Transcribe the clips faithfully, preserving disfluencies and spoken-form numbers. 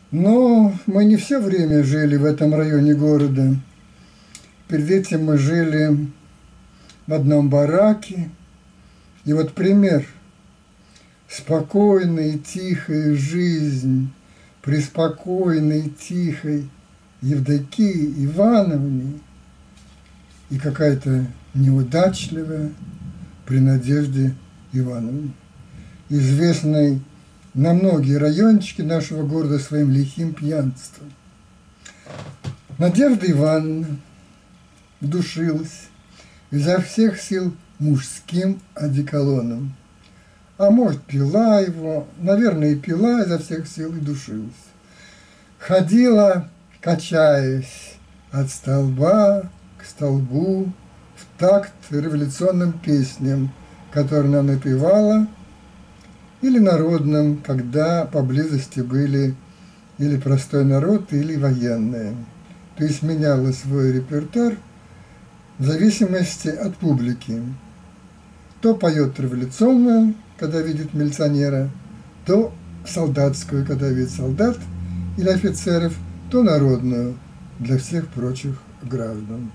Но мы не все время жили в этом районе города. Перед этим мы жили в одном бараке. И вот пример. Спокойная и тихая жизнь при спокойной, тихой Евдокии Ивановне и какая-то неудачливая при Надежде Ивановне, известной на многие райончики нашего города своим лихим пьянством. Надежда Ивановна душилась изо всех сил мужским одеколоном. А может, пила его, наверное, и пила изо всех сил и душилась. Ходила, качаясь от столба к столбу в такт революционным песням, которые она напевала, или народным, когда поблизости были или простой народ, или военные. То есть меняла свой репертуар в зависимости от публики. То поет революционную, когда видит милиционера, то солдатскую, когда видит солдат или офицеров, то народную для всех прочих граждан.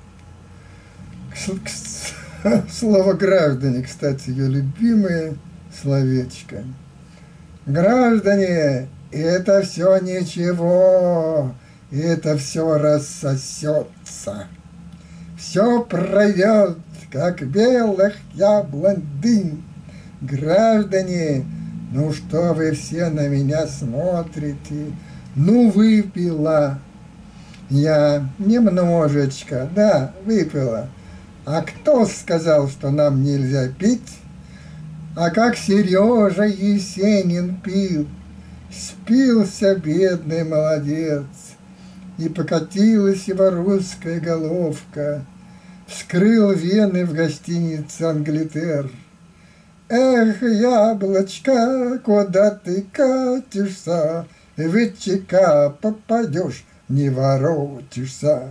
Слово «граждане», кстати, ее любимое словечко. Граждане, это все ничего, это все рассосется. Все пройдет, как белых яблонь дым. Граждане, ну что вы все на меня смотрите? Ну, выпила. Я немножечко, да, выпила. А кто сказал, что нам нельзя пить? А как Сережа Есенин пил, спился бедный молодец, и покатилась его русская головка, вскрыл вены в гостинице «Англитер». Эх, яблочко, куда ты катишься, в ЧК попадешь, не воротишься.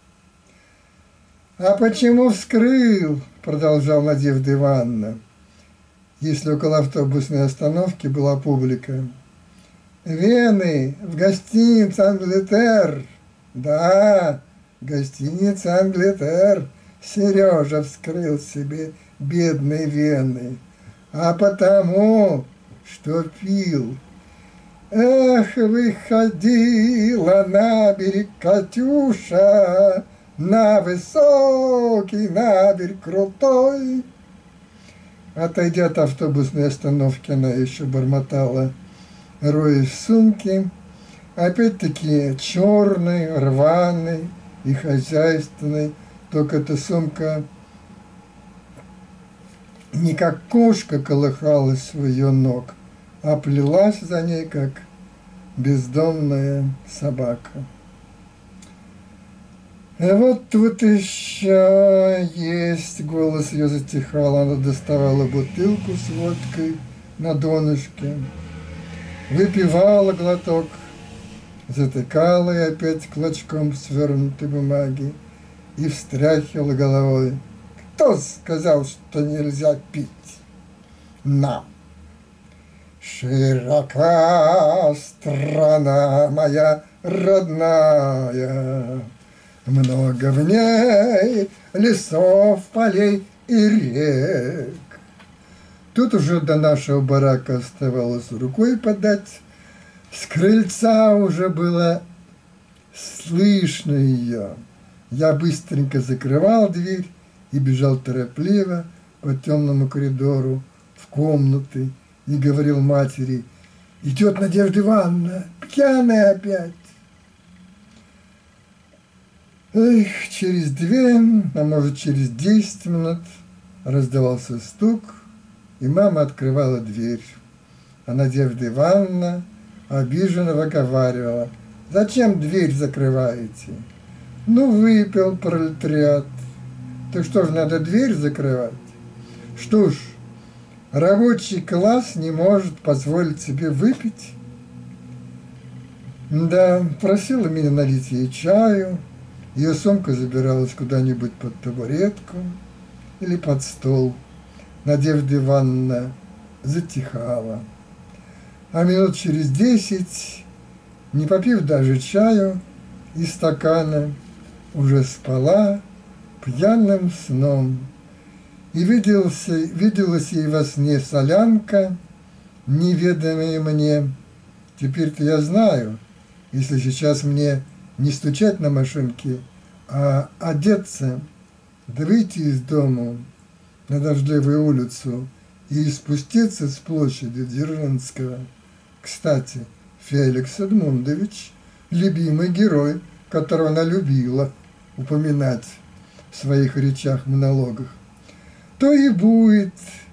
А почему вскрыл, продолжал Надежда Ивановна, если около автобусной остановки была публика. Вены в гостинице «Англитер». Да, гостиница «Англитер». Сережа вскрыл себе бедные вены. А потому, что пил. Эх, выходила на берег Катюша, на высокий, на берег крутой. Отойдя от автобусной остановки, она еще бормотала, роясь в сумке, опять-таки черной, рваной и хозяйственной, только эта сумка не как кошка колыхалась у ее ног, а плелась за ней, как бездомная собака. И вот тут еще есть, голос ее затихал, она доставала бутылку с водкой на донышке, выпивала глоток, затыкала и опять клочком свернутой бумаги и встряхивала головой. Кто сказал, что нельзя пить нам? Широка страна моя родная, много в ней лесов, полей и рек. Тут уже до нашего барака оставалось рукой подать. С крыльца уже было слышно ее. Я быстренько закрывал дверь и бежал торопливо по темному коридору в комнаты и говорил матери: «Идет Надежда Ивановна, пьяная опять». Эх, через две, а может через десять минут раздавался стук, и мама открывала дверь. А Надежда Ивановна обиженно выговаривала: «Зачем дверь закрываете? Ну, выпил пролетариат. Так что ж, надо дверь закрывать? Что ж, рабочий класс не может позволить себе выпить?» Да, просила меня налить ей чаю. Ее сумка забиралась куда-нибудь под табуретку или под стол. Надежда Ивановна затихала. А минут через десять не попив даже чаю из стакана, уже спала пьяным сном. И виделся, виделась ей во сне солянка, неведомая мне. Теперь-то я знаю, если сейчас мне не стучать на машинке, а одеться, да выйти из дома на дождливую улицу и спуститься с площади Дзержинского. Кстати, Феликс Эдмундович, любимый герой, которого она любила упоминать в своих речах-монологах, то и будет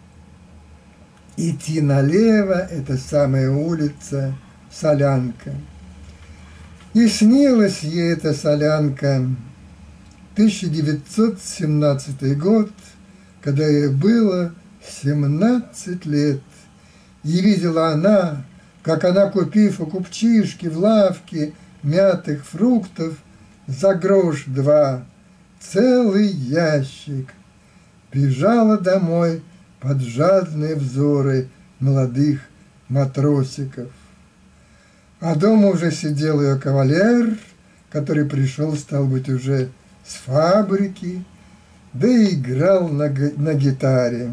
идти налево, это самая улица Солянка. И снилась ей эта Солянка тысяча девятьсот семнадцатый год, когда ей было семнадцать лет. И видела она, как она, купив у купчишки в лавке мятых фруктов за грош два, целый ящик, бежала домой под жадные взоры молодых матросиков. А дома уже сидел ее кавалер, который пришел, стал быть, уже с фабрики, да и играл на, на гитаре.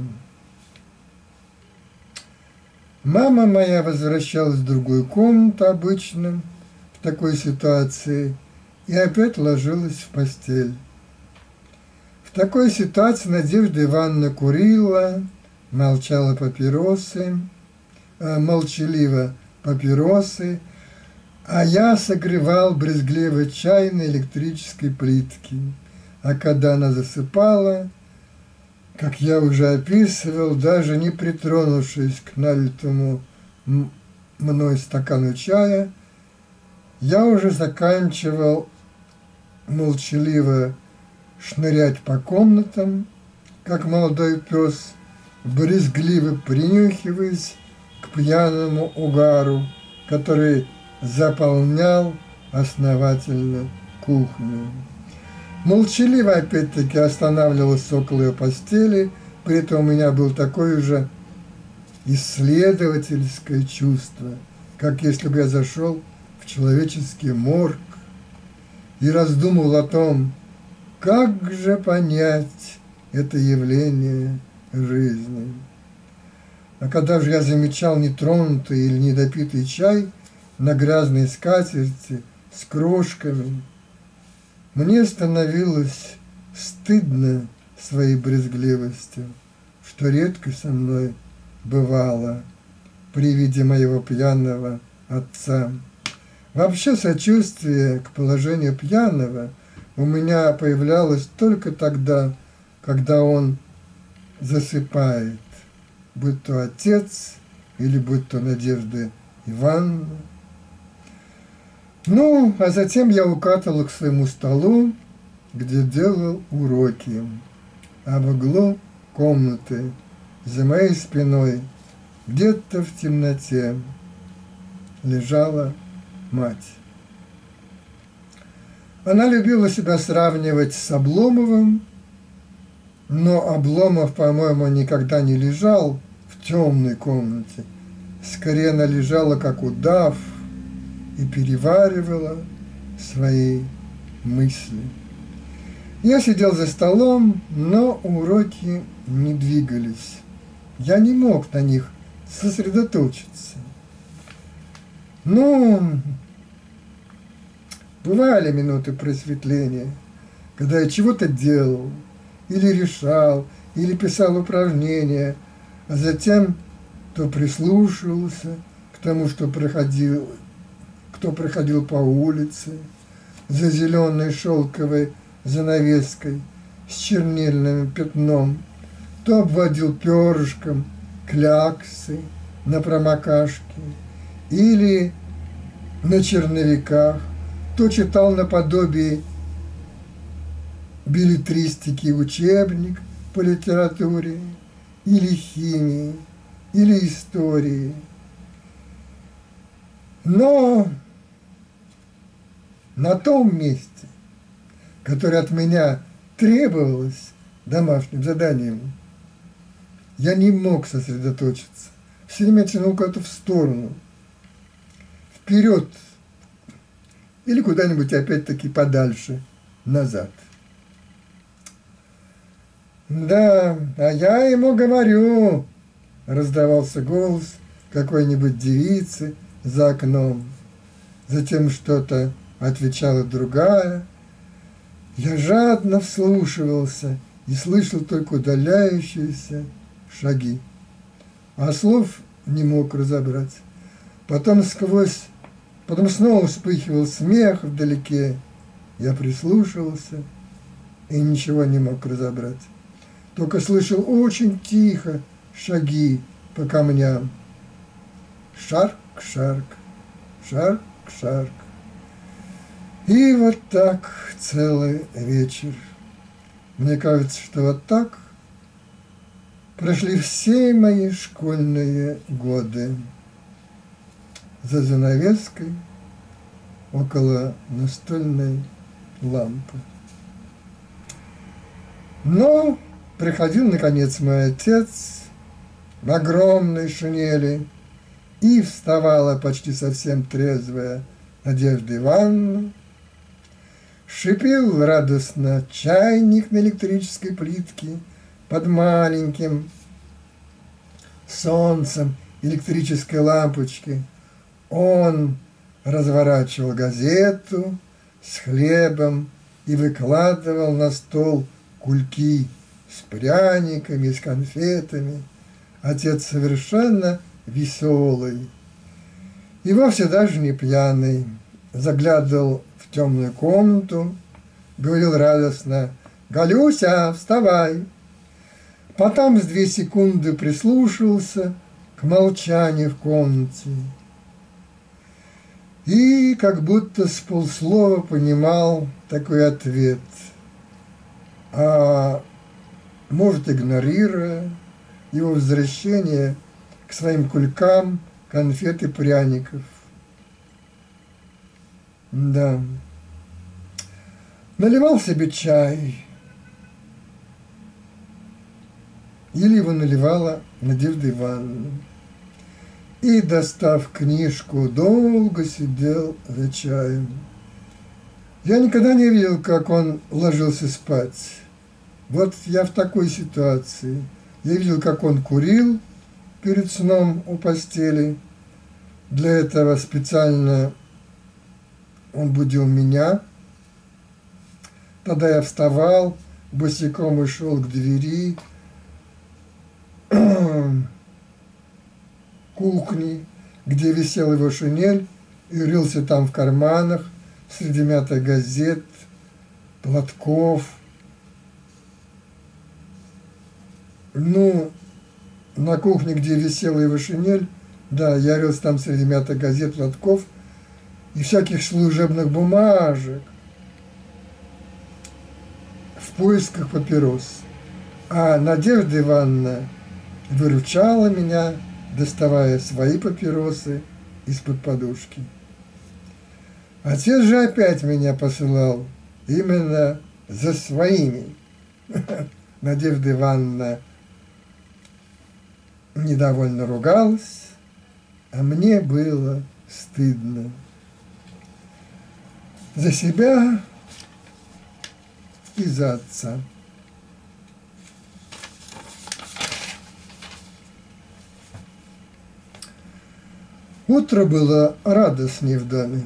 Мама моя возвращалась в другую комнату обычно в такой ситуации и опять ложилась в постель. В такой ситуации Надежда Ивановна курила, молчала папиросы, э, молчаливо папиросы, а я согревал брезгливый чай на электрической плитке. А когда она засыпала, как я уже описывал, даже не притронувшись к налитому мной стакану чая, я уже заканчивал молчаливо шнырять по комнатам, как молодой пес, брезгливо принюхиваясь к пьяному угару, который заполнял основательно кухню. Молчаливо опять-таки останавливался около ее постели, при этом у меня было такое же исследовательское чувство, как если бы я зашел в человеческий морг и раздумывал о том, как же понять это явление жизни. А когда же я замечал нетронутый или недопитый чай на грязной скатерти с крошками, мне становилось стыдно своей брезгливостью, что редко со мной бывало при виде моего пьяного отца. Вообще сочувствие к положению пьяного у меня появлялось только тогда, когда он засыпает, будь то отец или будь то Надежда Ивановна. Ну, а затем я укатывал к своему столу, где делал уроки, а в углу комнаты за моей спиной где-то в темноте лежала мать. Она любила себя сравнивать с Обломовым, но Обломов, по-моему, никогда не лежал в темной комнате. Скорее, она лежала, как удав, и переваривала свои мысли. Я сидел за столом, но уроки не двигались. Я не мог на них сосредоточиться. Ну, бывали минуты просветления, когда я чего-то делал, или решал, или писал упражнения, а затем то прислушивался к тому, что проходил, кто проходил по улице за зеленой шелковой занавеской с чернильным пятном, то обводил перышком кляксы на промокашке или на черновиках, то читал наподобие беллетристики учебник по литературе или химии, или истории. Но на том месте, которое от меня требовалось домашним заданием, я не мог сосредоточиться. Все время тянул куда-то в сторону, вперед или куда-нибудь опять-таки подальше, назад. «Да, а я ему говорю», — раздавался голос какой-нибудь девицы за окном. Затем что-то отвечала другая. Я жадно вслушивался и слышал только удаляющиеся шаги, а слов не мог разобрать. Потом сквозь, потом снова вспыхивал смех вдалеке. Я прислушивался и ничего не мог разобрать. Только слышал очень тихо шаги по камням. Шарк-шарк, шарк-шарк. И вот так целый вечер. Мне кажется, что вот так прошли все мои школьные годы. За занавеской около настольной лампы. Но приходил, наконец, мой отец в огромной шинели, и вставала почти совсем трезвая Надежда Ивановна. Шипел радостно чайник на электрической плитке под маленьким солнцем электрической лампочки. Он разворачивал газету с хлебом и выкладывал на стол кульки с пряниками, с конфетами. Отец совершенно веселый и вовсе даже не пьяный. Заглядывал в темную комнату, говорил радостно: «Галюся, вставай!» Потом с две секунды прислушивался к молчанию в комнате и как будто с полслова понимал такой ответ, а может, игнорируя его возвращение к своим кулькам конфет и пряников. Да. Наливал себе чай. Или его наливала Надежда Ивановна. И, достав книжку, долго сидел за чаем. Я никогда не видел, как он ложился спать. Вот я в такой ситуации. Я видел, как он курил перед сном у постели. Для этого специально он будил меня. Тогда я вставал, босиком и шел к двери кухни, где висела его шинель, и рылся там в карманах среди мятых газет, платков. Ну, на кухне, где висела его шинель, да, я рылся там среди мятых газет, платков и всяких служебных бумажек в поисках папирос. А Надежда Ивановна выручала меня, доставая свои папиросы из-под подушки. Отец же опять меня посылал именно за своими. Надежда Ивановна недовольно ругалась, а мне было стыдно за себя и за отца. Утро было радостнее в доме.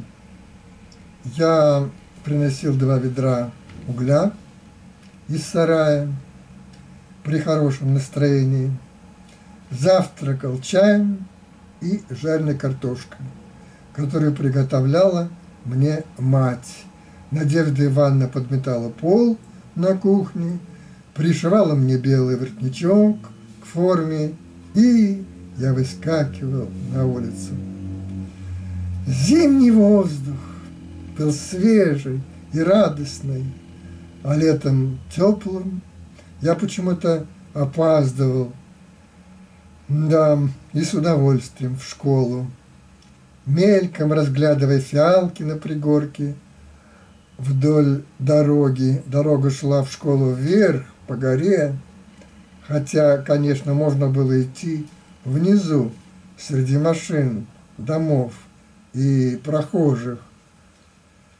Я приносил два ведра угля из сарая при хорошем настроении, завтракал чаем и жареной картошкой, которую приготовляла мне мать. Надежда Ивановна подметала пол на кухне, пришивала мне белый воротничок к форме, и я выскакивал на улицу. Зимний воздух был свежий и радостный, а летом теплым. Я почему-то опаздывал, да, и с удовольствием в школу, мельком разглядывая фиалки на пригорке вдоль дороги. Дорога шла в школу вверх по горе, хотя, конечно, можно было идти внизу, среди машин, домов и прохожих.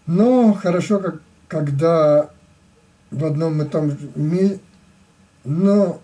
Но хорошо, как, когда в одном и том же месте, но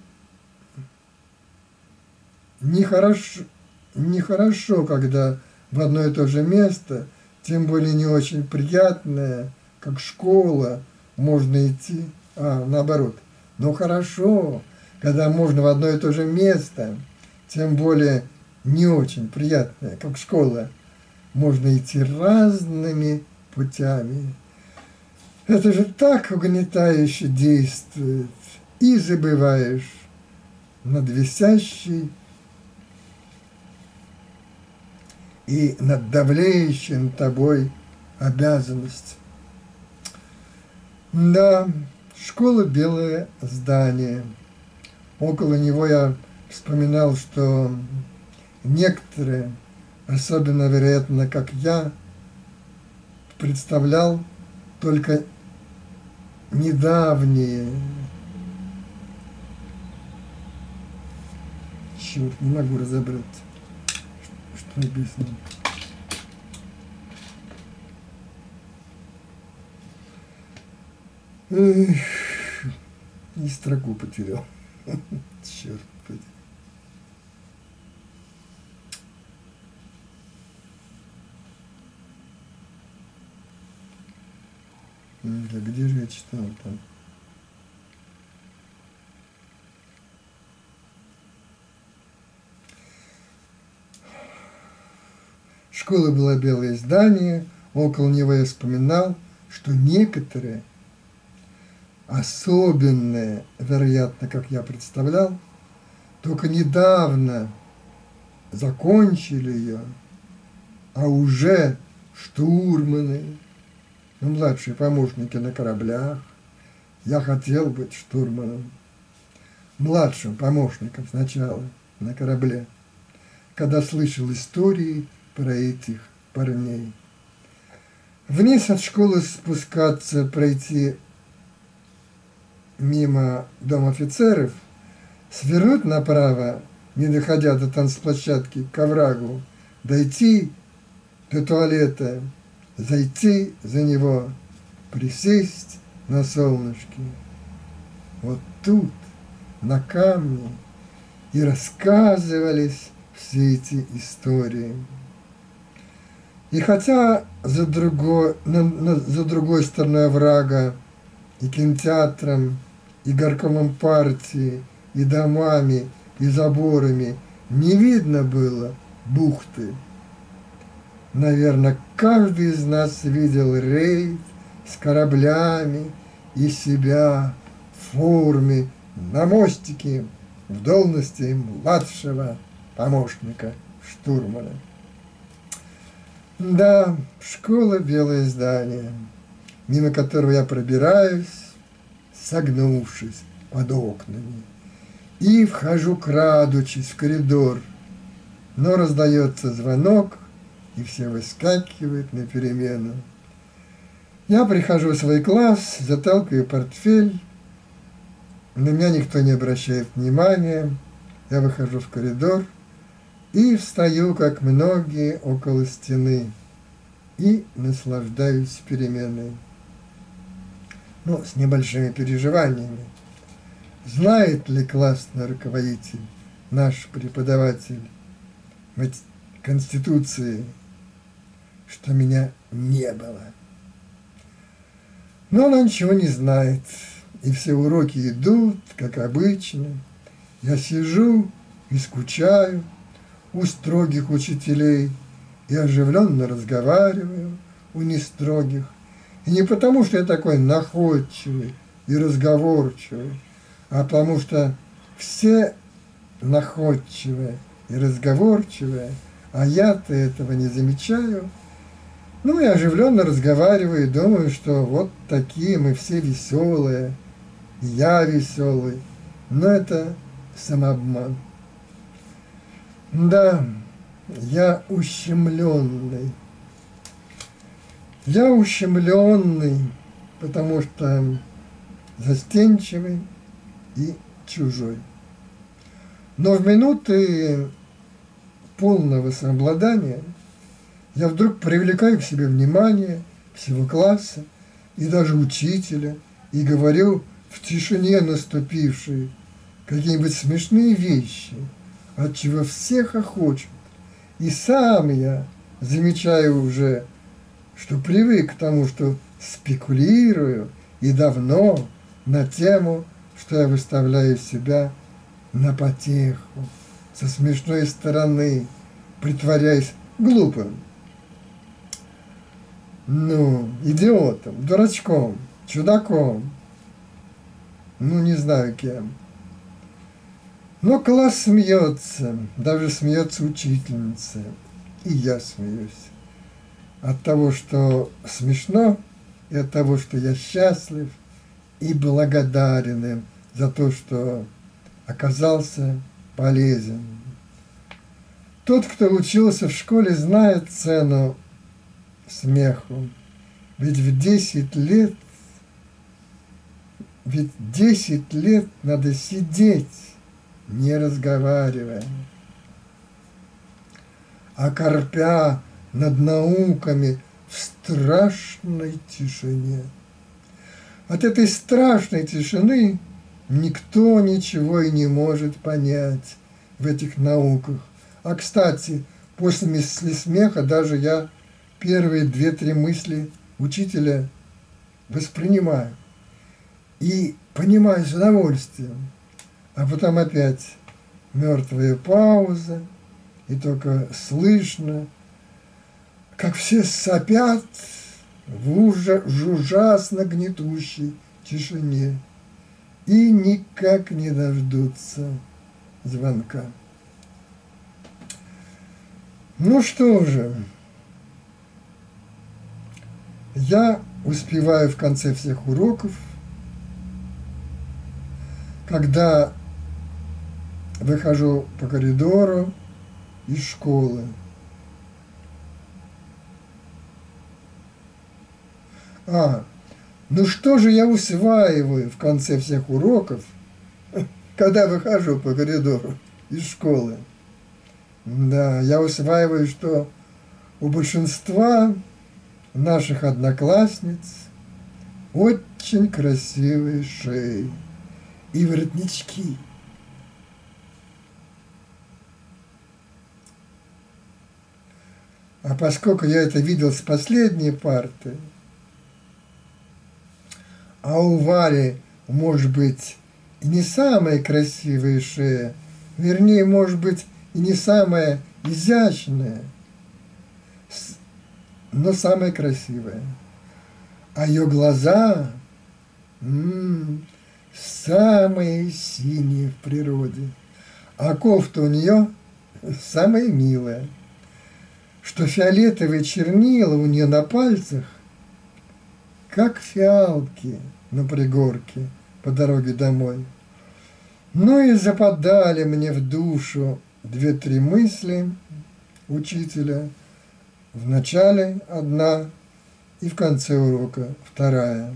нехорошо, нехорошо, когда в одно и то же место, тем более не очень приятное, как школа, можно идти, а, наоборот. Но хорошо, когда можно в одно и то же место, тем более не очень приятное, как школа, можно идти разными путями. Это же так угнетающе действует, и забываешь над висящей и над давлеющим тобой обязанность. Да, школа — белое здание. Около него я вспоминал, что некоторые, особенно, вероятно, как я, представлял только недавние. Черт, не могу разобрать, что написано. Эх, и строку потерял. Черт подери. Да где же я читал там? Школа была белое здание, около него я вспоминал, что некоторые, особенные, вероятно, как я представлял, только недавно закончили ее, а уже штурманы, ну, младшие помощники на кораблях. Я хотел быть штурманом, младшим помощником сначала на корабле, когда слышал истории про этих парней. Вниз от школы спускаться, пройти мимо дома офицеров, свернуть направо, не доходя до танцплощадки, к оврагу, дойти до туалета, зайти за него, присесть на солнышке. Вот тут, на камне, и рассказывались все эти истории. И хотя за другой, на, на, за другой стороной оврага и кинотеатром, и горкомом партии, и домами, и заборами не видно было бухты, наверное, каждый из нас видел рейд с кораблями и себя в форме на мостике в должности младшего помощника штурмана. Да, школа — белое здание, мимо которого я пробираюсь, согнувшись под окнами, и вхожу, крадучись, в коридор, но раздается звонок, и все выскакивают на перемену. Я прихожу в свой класс, заталкиваю портфель, на меня никто не обращает внимания, я выхожу в коридор и встаю, как многие, около стены и наслаждаюсь переменой. Ну, с небольшими переживаниями. Знает ли классный руководитель, наш преподаватель Конституции, что меня не было? Но она ничего не знает, и все уроки идут, как обычно. Я сижу и скучаю у строгих учителей и оживленно разговариваю у нестрогих. И не потому, что я такой находчивый и разговорчивый, а потому что все находчивые и разговорчивые, а я-то этого не замечаю. Ну, и оживленно разговариваю, и думаю, что вот такие мы все веселые, и я веселый, но это самообман. Да, я ущемленный. Я ущемленный, потому что застенчивый и чужой. Но в минуты полного самообладания я вдруг привлекаю к себе внимание всего класса и даже учителя, и говорил в тишине наступившей какие-нибудь смешные вещи, от чего все хохочут. И сам я замечаю уже, что привык к тому, что спекулирую и давно на тему, что я выставляю себя на потеху, со смешной стороны, притворяясь глупым. Ну, идиотом, дурачком, чудаком, ну, не знаю кем. Но класс смеется, даже смеется учительница, и я смеюсь. От того, что смешно, и от того, что я счастлив и благодарен им за то, что оказался полезен. Тот, кто учился в школе, знает цену смеху. Ведь в десять лет, ведь десять лет надо сидеть, не разговаривая, а корпя над науками в страшной тишине. От этой страшной тишины никто ничего и не может понять в этих науках. А, кстати, после мысли смеха даже я первые две-три мысли учителя воспринимаю и понимаю с удовольствием. А потом опять мертвая пауза, и только слышно, как все сопят в ужасно гнетущей тишине и никак не дождутся звонка. Ну что же, я успеваю в конце всех уроков, когда выхожу по коридору из школы. А, ну что же я усваиваю в конце всех уроков, когда выхожу по коридору из школы? Да, я усваиваю, что у большинства наших одноклассниц очень красивые шеи и воротнички. А поскольку я это видел с последней парты, а у Вали, может быть, и не самая красивая шея, вернее, может быть, и не самая изящная, но самая красивая. А ее глаза м-м, самые синие в природе, а кофта у нее самая милая, что фиолетовые чернила у нее на пальцах, как фиалки на пригорке по дороге домой. Ну и западали мне в душу две-три мысли учителя. В начале одна и в конце урока вторая.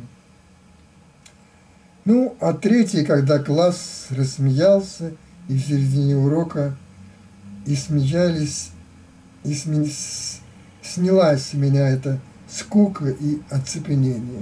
Ну, а третий, когда класс рассмеялся, и в середине урока и смеялись, и сме... снялась с меня эта скука и оцепенение.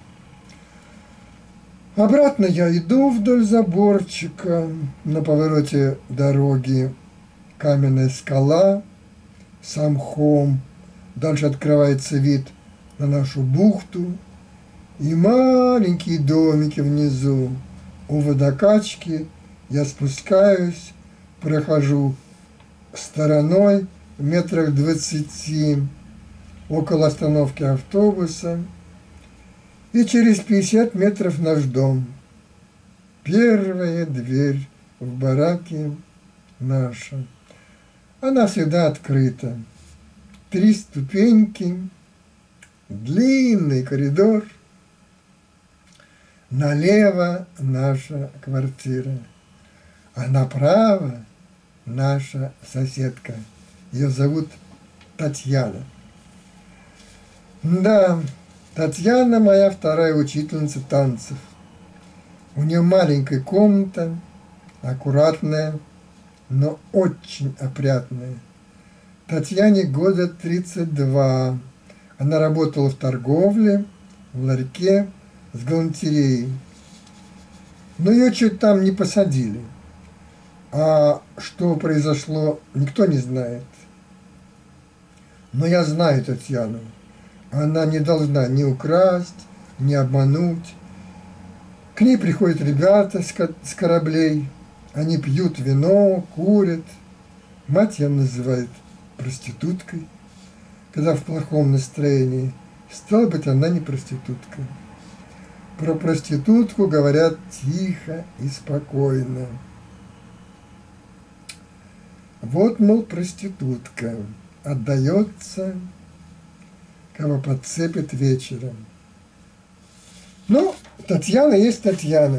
Обратно я иду вдоль заборчика, на повороте дороги каменная скала, сам холм, дальше открывается вид на нашу бухту и маленькие домики внизу. У водокачки я спускаюсь, прохожу стороной в метрах двадцати около остановки автобуса, и через пятьдесят метров наш дом. Первая дверь в бараке наша. Она всегда открыта. Три ступеньки, длинный коридор. Налево наша квартира, а направо наша соседка. Ее зовут Татьяна. Да, Татьяна моя вторая учительница танцев. У нее маленькая комната, аккуратная, но очень опрятная. Татьяне года тридцать два. Она работала в торговле, в ларьке, с галантереей. Но ее чуть там не посадили. А что произошло, никто не знает. Но я знаю Татьяну. Она не должна ни украсть, ни обмануть. К ней приходят ребята с кораблей. Они пьют вино, курят. Мать ее называет проституткой, когда в плохом настроении. Стало быть, она не проститутка. Про проститутку говорят тихо и спокойно. Вот, мол, проститутка отдается, кого подцепит вечером. Ну, Татьяна есть Татьяна.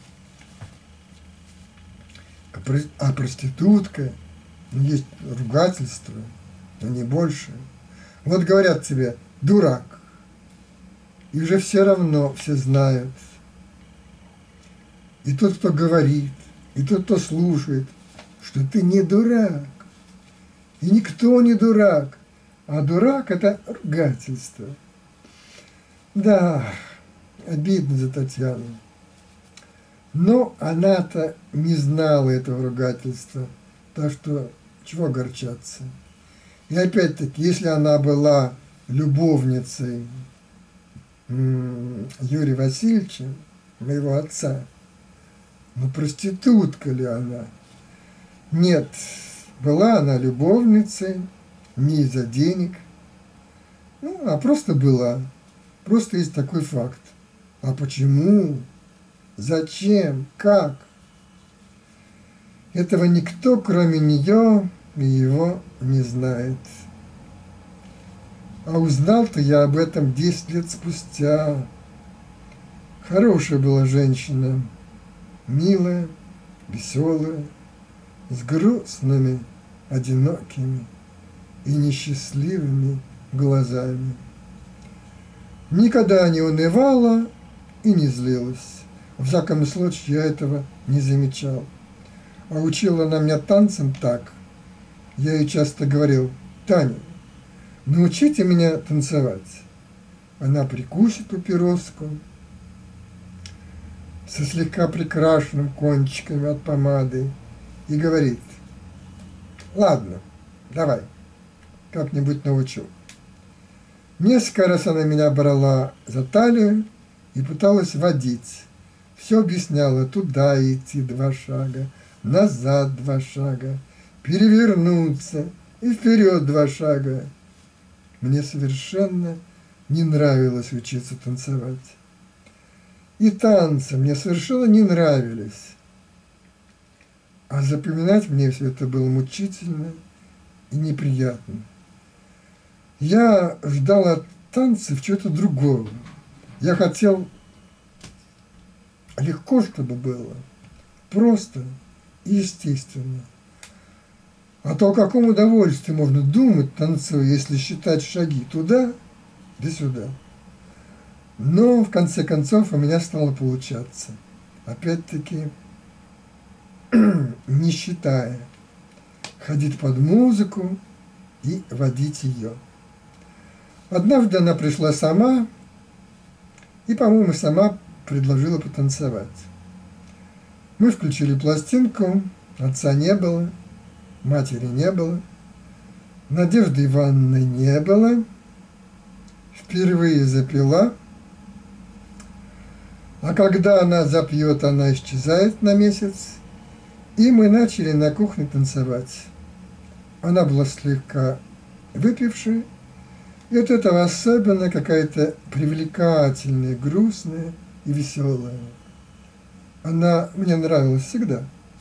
А проститутка, ну, есть ругательство, но не больше. Вот говорят тебе: дурак. И уже все равно все знают. И тот, кто говорит, и тот, кто слушает, что ты не дурак. И никто не дурак. А дурак – это ругательство. Да, обидно за Татьяну. Но она-то не знала этого ругательства. Так что чего огорчаться. И опять-таки, если она была любовницей Юрия Васильевича, моего отца, ну проститутка ли она? Нет, была она любовницей не из-за денег, ну, а просто была. Просто есть такой факт. А почему? Зачем? Как? Этого никто, кроме нее и его, не знает. А узнал-то я об этом десять лет спустя. Хорошая была женщина, милая, веселая, с грустными, одинокими и несчастливыми глазами. Никогда не унывала и не злилась. В всяком случае, я этого не замечал. А учила она меня танцам так. Я ей часто говорил: Таня, научите меня танцевать. Она прикусит папироску со слегка прикрашенным кончиками от помады и говорит: ладно, давай, как-нибудь научу. Несколько раз она меня брала за талию и пыталась водить. Все объясняла: туда идти два шага, назад два шага, перевернуться и вперед два шага. Мне совершенно не нравилось учиться танцевать. И танцы мне совершенно не нравились. А запоминать мне все это было мучительно и неприятно. Я ждал от танцев чего-то другого. Я хотел легко, чтобы было, просто и естественно. А то о каком удовольствии можно думать, танцуя, если считать шаги туда да сюда. Но, в конце концов, у меня стало получаться. Опять-таки, не считая, ходить под музыку и водить ее. Однажды она пришла сама и, по-моему, сама предложила потанцевать. Мы включили пластинку, отца не было, матери не было, Надежды Ивановны не было, впервые запела, а когда она запьет, она исчезает на месяц, и мы начали на кухне танцевать. Она была слегка выпившая, и от этого особенно какая-то привлекательная, грустная и веселая. Она мне нравилась всегда.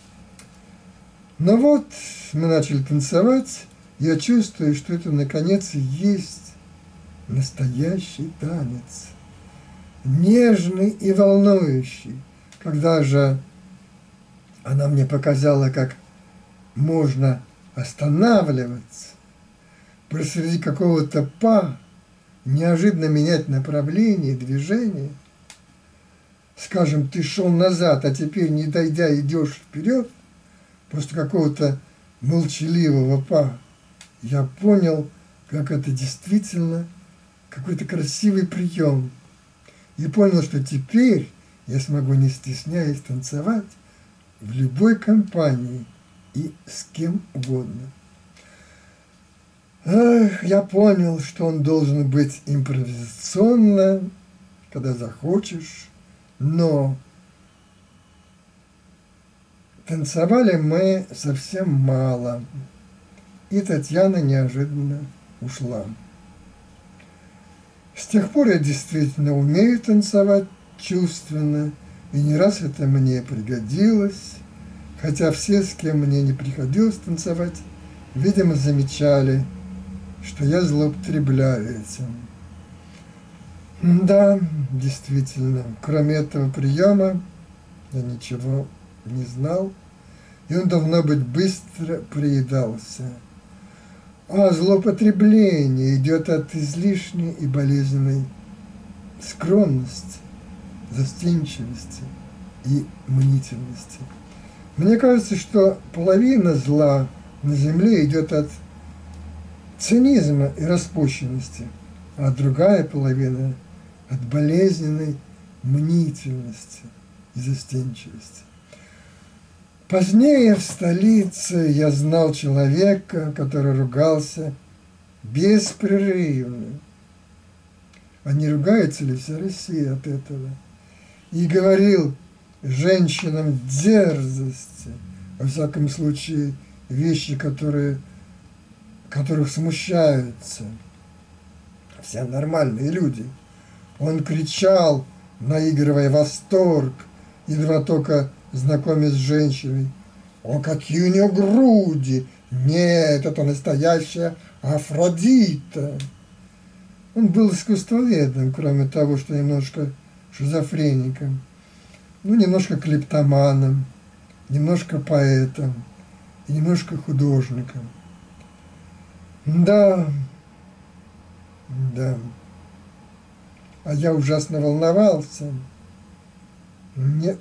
Но вот мы начали танцевать, я чувствую, что это наконец и есть настоящий танец. Нежный и волнующий. Когда же она мне показала, как можно останавливаться, посреди какого-то па, неожиданно менять направление, движение. Скажем, ты шел назад, а теперь, не дойдя, идешь вперед, после какого-то молчаливого па. Я понял, как это действительно какой-то красивый прием. И понял, что теперь я смогу, не стесняясь, танцевать в любой компании и с кем угодно. Ах, я понял, что он должен быть импровизационно, когда захочешь, но танцевали мы совсем мало, и Татьяна неожиданно ушла. С тех пор я действительно умею танцевать чувственно, и не раз это мне пригодилось, хотя все, с кем мне не приходилось танцевать, видимо, замечали, что я злоупотребляю этим. Да, действительно, кроме этого приема я ничего не знал, и он, должно быть, быстро приедался. А злоупотребление идет от излишней и болезненной скромности, застенчивости и мнительности. Мне кажется, что половина зла на земле идет от цинизма и распущенности, а другая половина от болезненной мнительности и застенчивости. Позднее в столице я знал человека, который ругался беспрерывно. А не ругается ли вся Россия от этого? И говорил женщинам дерзости, во всяком случае, вещи, которые, которых смущаются все нормальные люди. Он кричал, наигрывая восторг, едва только знакомясь с женщиной. О, какие у нее груди! Нет, это настоящая Афродита. Он был искусствоведом, кроме того, что немножко шизофреником, ну, немножко клептоманом, немножко поэтом и немножко художником. Да, да. А я ужасно волновался. Нет.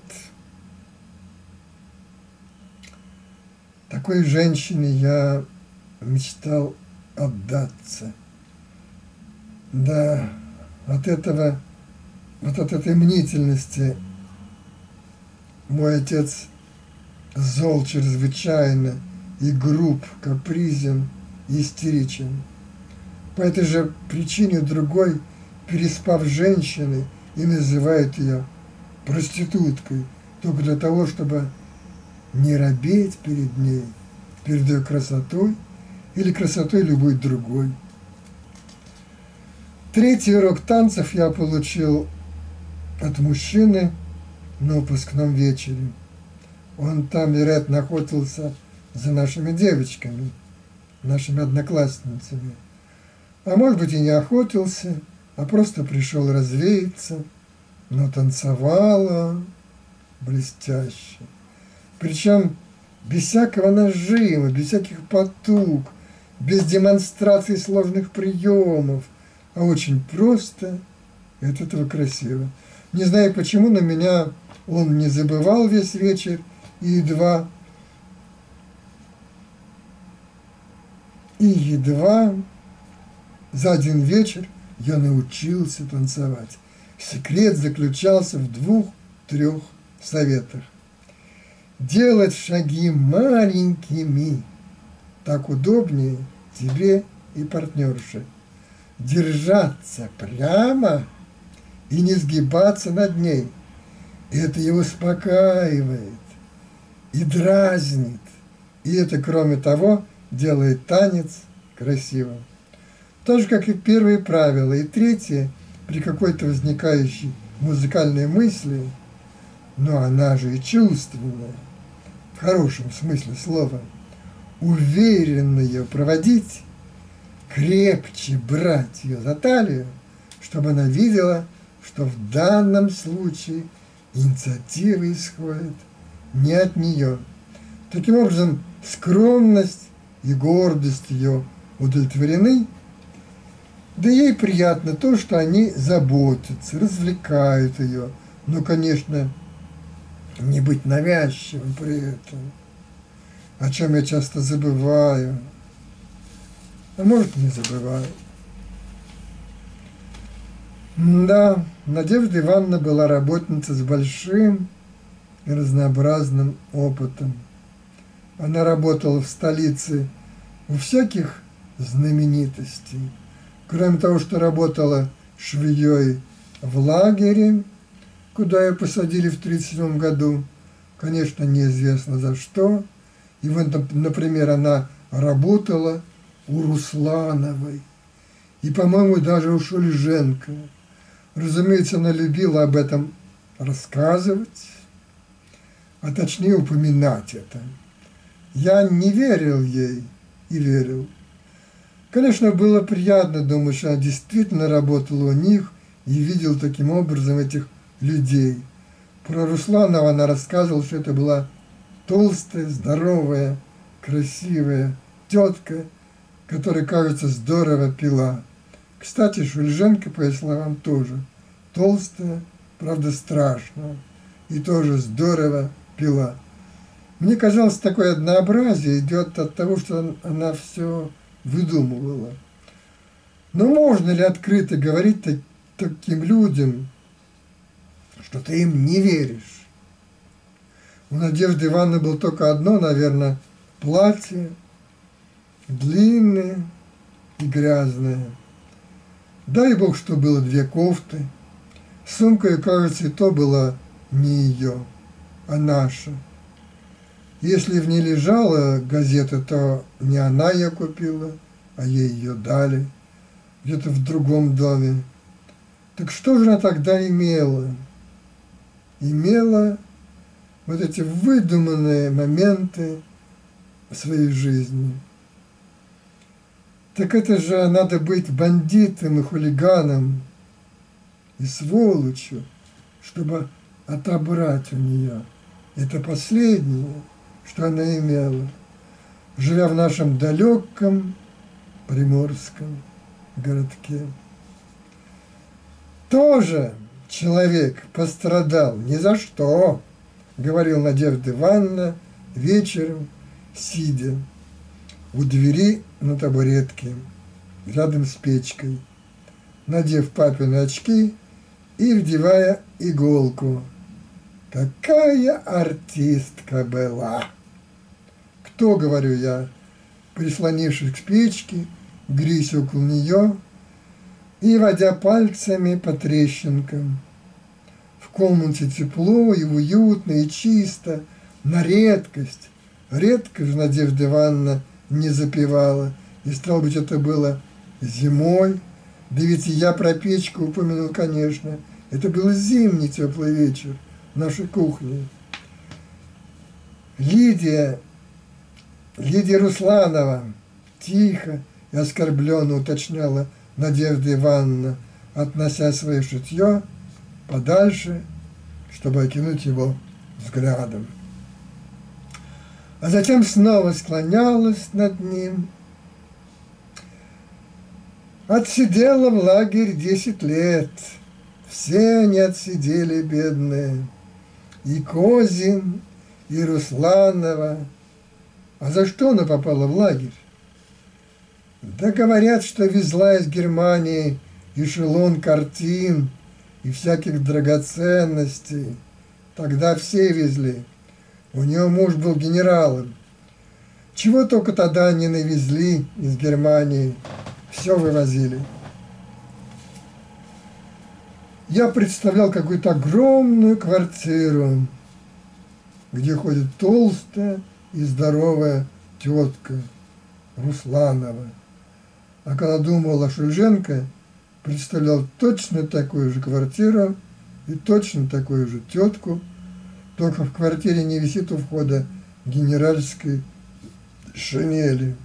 Такой женщине я мечтал отдаться. Да, от этого, вот от этой мнительности мой отец зол чрезвычайно и груб, капризен и истеричен. По этой же причине другой, переспав с женщиной, и называет ее проституткой, только для того, чтобы не робеть перед ней, перед ее красотой или красотой любой другой. Третий урок танцев я получил от мужчины на выпускном вечере. Он там, вероятно, охотился за нашими девочками, нашими одноклассницами. А может быть, и не охотился, а просто пришел развеяться, но танцевал он блестяще. Причем без всякого нажима, без всяких потуг, без демонстрации сложных приемов, а очень просто и от этого красиво. Не знаю почему, но меня он не забывал весь вечер, и едва, и едва за один вечер я научился танцевать. Секрет заключался в двух-трех советах. Делать шаги маленькими, так удобнее тебе и партнерше. Держаться прямо и не сгибаться над ней. Это его успокаивает и дразнит. И это, кроме того, делает танец красивым. Так же, как и первые правила. И третье, при какой-то возникающей музыкальной мысли, но она же и чувственная, в хорошем смысле слова, уверенно ее проводить, крепче брать ее за талию, чтобы она видела, что в данном случае инициатива исходит не от нее. Таким образом, скромность и гордость ее удовлетворены, да ей приятно то, что они заботятся, развлекают ее, но, конечно, не быть навязчивым при этом, о чем я часто забываю, а может, не забываю. Да, Надежда Ивановна была работницей с большим и разнообразным опытом. Она работала в столице у всяких знаменитостей. Кроме того, что работала швеей в лагере, куда ее посадили в тридцать седьмом году, конечно, неизвестно за что. И вот, например, она работала у Руслановой и, по-моему, даже у Шульженко. Разумеется, она любила об этом рассказывать, а точнее упоминать это. Я не верил ей и верил. Конечно, было приятно думать, что она действительно работала у них и видел таким образом этих людей. Про Русланова она рассказывала, что это была толстая, здоровая, красивая тетка, которая, кажется, здорово пила. Кстати, Шульженко, по ее словам, тоже толстая, правда, страшная, и тоже здорово пила. Мне казалось, такое однообразие идет от того, что она все выдумывала. Но можно ли открыто говорить так, таким людям, что ты им не веришь? У Надежды Ивановны было только одно, наверное, платье, длинное и грязное. Дай бог, что было две кофты. Сумка, кажется, и то была не ее, а наша. Если в ней лежала газета, то не она ее купила, а ей ее дали, где-то в другом доме. Так что же она тогда имела? Имела вот эти выдуманные моменты своей жизни. Так это же надо быть бандитом и хулиганом, и сволочью, чтобы отобрать у нее это последнее, что она имела, живя в нашем далеком приморском городке. Тоже человек пострадал ни за что, говорил Надежда Ивановна вечером, сидя у двери на табуретке, рядом с печкой, надев папины очки и вдевая иголку. Какая артистка была! Кто, говорю я, прислонившись к печке, грись около нее и водя пальцами по трещинкам. В комнате тепло и уютно, и чисто, на редкость. Редко же Надежда Ивановна не запевала, и, стало быть, это было зимой. Да ведь я про печку упомянул, конечно. Это был зимний теплый вечер в нашей кухне. Лидия, Лидия Русланова тихо и оскорбленно уточняла Надежда Ивановна, относя свое шитье подальше, чтобы окинуть его взглядом. А затем снова склонялась над ним. Отсидела в лагерь десять лет. Все они отсидели, бедные. И Козин, и Русланова. А за что она попала в лагерь? Да говорят, что везла из Германии эшелон картин и всяких драгоценностей. Тогда все везли. У нее муж был генералом. Чего только тогда не навезли из Германии. Все вывозили. Я представлял какую-то огромную квартиру, где ходит толстая и здоровая тетка Русланова. А когда думал о Шульженко, представлял точно такую же квартиру и точно такую же тетку, только в квартире не висит у входа генеральской шинели.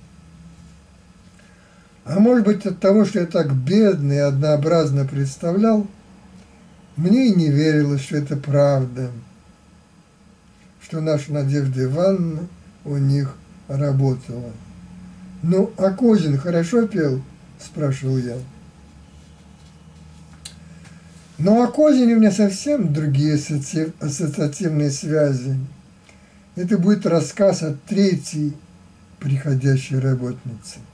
А может быть, от того, что я так бедно и однообразно представлял, мне и не верилось, что это правда, что наша Надежда Ивановна у них работала. «Ну, а Козин хорошо пел?» – спрашивал я. Ну, а Козине у меня совсем другие ассоциативные связи. Это будет рассказ о третьей приходящей работнице.